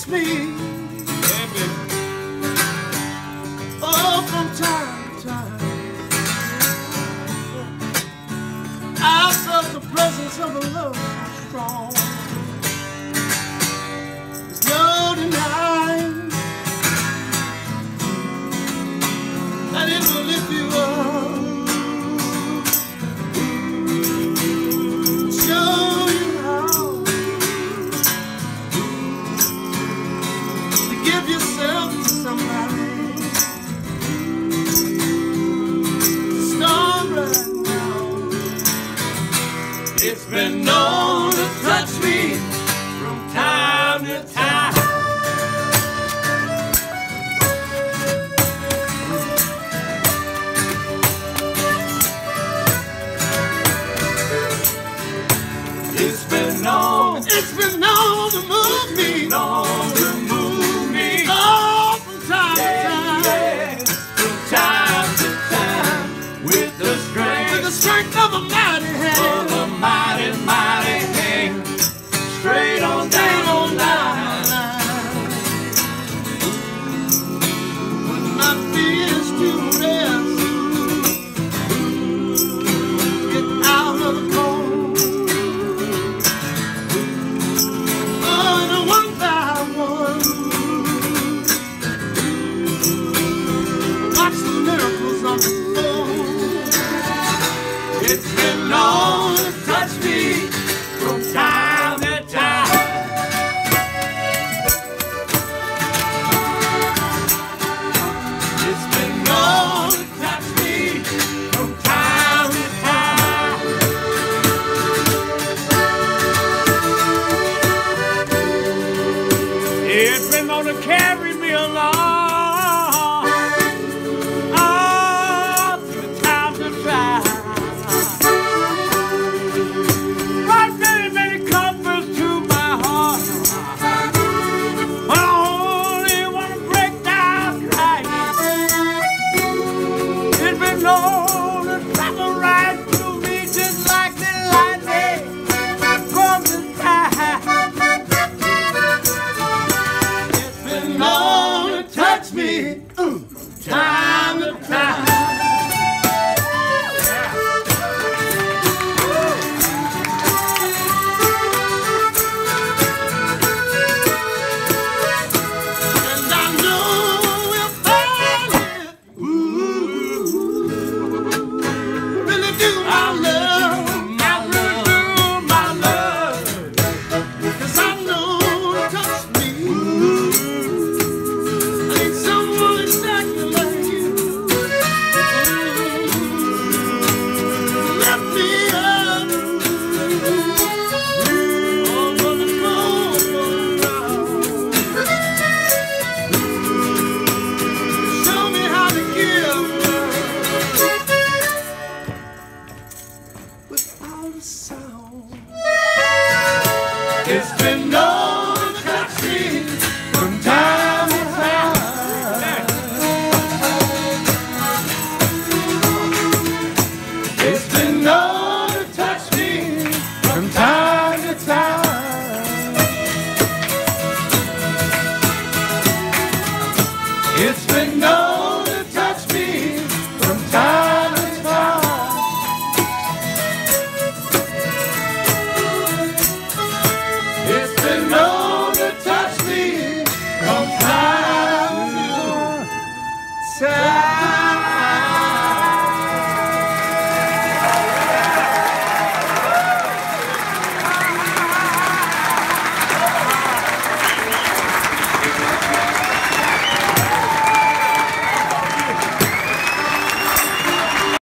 touch me. Oh, from time to time, I felt the presence of a love so strong. There's no denying that it will lift you up. It's been known to touch me from time to time. It's been known to move me, Oh, from time to time, from time to time, with the strength of a mighty hand. Mighty hand, straight on down the line. Put my fears to rest, get out of the cold. Oh, and one by one, watch the miracles unfold. It's been known to touch me from time to time. It's been known to touch me from time to time. It's been known to carry me along. Time to time. And I know we'll find it. Really do my love. I really do my love. 'Cause I know it touched me. I need someone exactly like you. Lift me up. Oh, on the floor. Show me how to give without a sound. It's been known to touch me from time to time. It's been known to touch me from time to time. It's been known to touch me from time to time. It's been known to touch me from time to time.